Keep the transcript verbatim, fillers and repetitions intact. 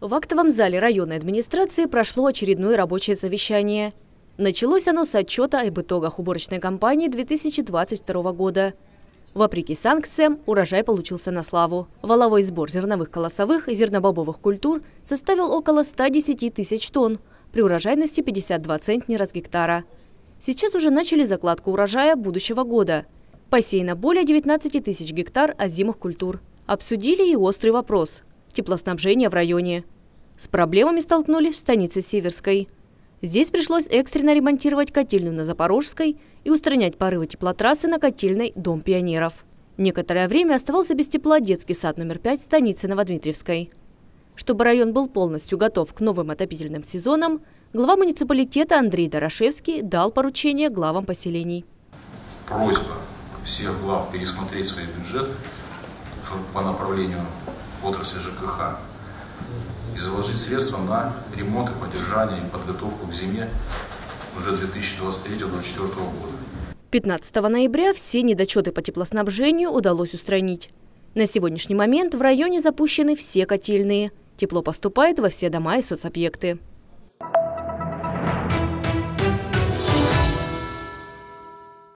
В актовом зале районной администрации прошло очередное рабочее совещание. Началось оно с отчета об итогах уборочной кампании две тысячи двадцать второго года. Вопреки санкциям, урожай получился на славу. Валовой сбор зерновых, колосовых и зернобобовых культур составил около ста десяти тысяч тонн, при урожайности пятьдесят два центнера с гектара. Сейчас уже начали закладку урожая будущего года. Посеяно более девятнадцати тысяч гектар озимых культур. Обсудили и острый вопрос – теплоснабжение в районе. С проблемами столкнулись в станице Северской. Здесь пришлось экстренно ремонтировать котельную на Запорожской и устранять порывы теплотрассы на котельной Дом пионеров. Некоторое время оставался без тепла детский сад номер пять станицы Новодмитриевской. Чтобы район был полностью готов к новым отопительным сезонам, глава муниципалитета Андрей Дорошевский дал поручение главам поселений. Просьба всех глав пересмотреть свои бюджеты по направлению отрасли ЖКХ и заложить средства на ремонт и поддержание и подготовку к зиме уже две тысячи двадцать третьего — две тысячи двадцать четвёртого года. пятнадцатого ноября все недочеты по теплоснабжению удалось устранить. На сегодняшний момент в районе запущены все котельные. Тепло поступает во все дома и соцобъекты.